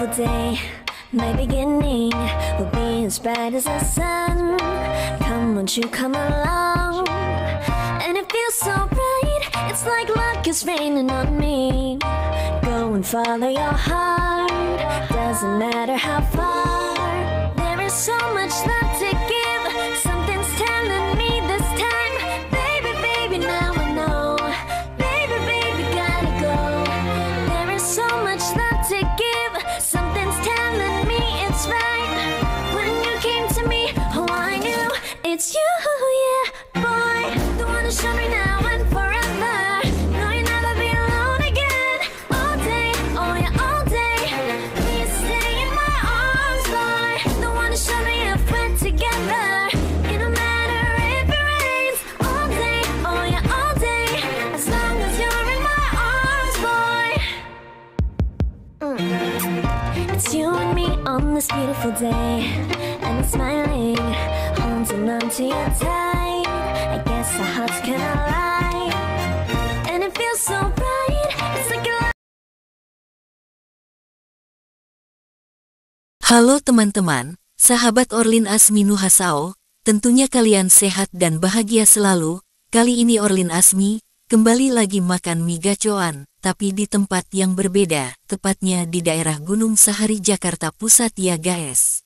beautiful day. My beginning will be as bright as the sun. Come, won't you come along? And it feels so bright, it's like luck is raining on me. Go and follow your heart, doesn't matter how far. There is so much love to give, something's telling me this time. Baby, baby, now I know. Baby, baby, gotta go. There is so much love to give, something's telling me it's right. When you came to me, oh I knew it's you, yeah, boy. The one to show me now and forever. No, you'll never be alone again. All day, oh yeah, all day. Please stay in my arms, boy. The one to show me if we're together. It don't matter if it rains. All day, oh yeah, all day. As long as you're in my arms, boy. It's you and me on this beautiful day, and it's smiling, holding on to you tight. I guess our hearts can align, and it feels so bright. It's like a Halo teman-teman, sahabat Orlin Asmi Nuhasao, tentunya kalian sehat dan bahagia selalu. Kali ini Orlin Asmi kembali lagi makan mie gacoan, tapi di tempat yang berbeda, tepatnya di daerah Gunung Sahari Jakarta Pusat ya guys.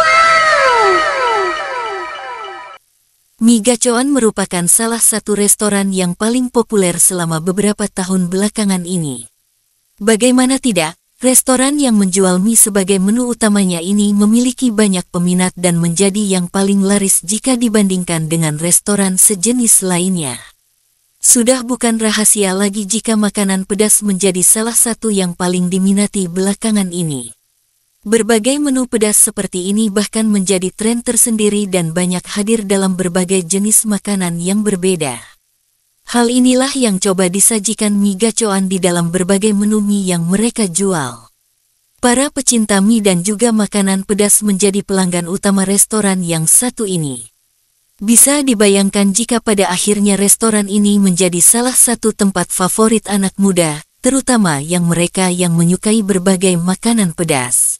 Mie gacoan merupakan salah satu restoran yang paling populer selama beberapa tahun belakangan ini. Bagaimana tidak, restoran yang menjual mie sebagai menu utamanya ini memiliki banyak peminat dan menjadi yang paling laris jika dibandingkan dengan restoran sejenis lainnya. Sudah bukan rahasia lagi jika makanan pedas menjadi salah satu yang paling diminati belakangan ini. Berbagai menu pedas seperti ini bahkan menjadi tren tersendiri dan banyak hadir dalam berbagai jenis makanan yang berbeda. Hal inilah yang coba disajikan mie gacoan di dalam berbagai menu mie yang mereka jual. Para pecinta mie dan juga makanan pedas menjadi pelanggan utama restoran yang satu ini. Bisa dibayangkan jika pada akhirnya restoran ini menjadi salah satu tempat favorit anak muda, terutama yang mereka yang menyukai berbagai makanan pedas.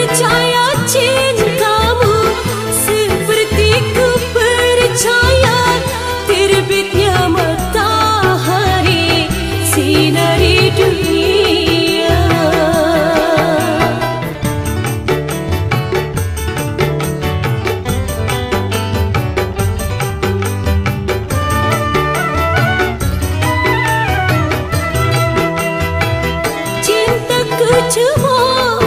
percaya cintamu seperti ku percaya terbitnya matahari sinari dunia. Cintaku cuma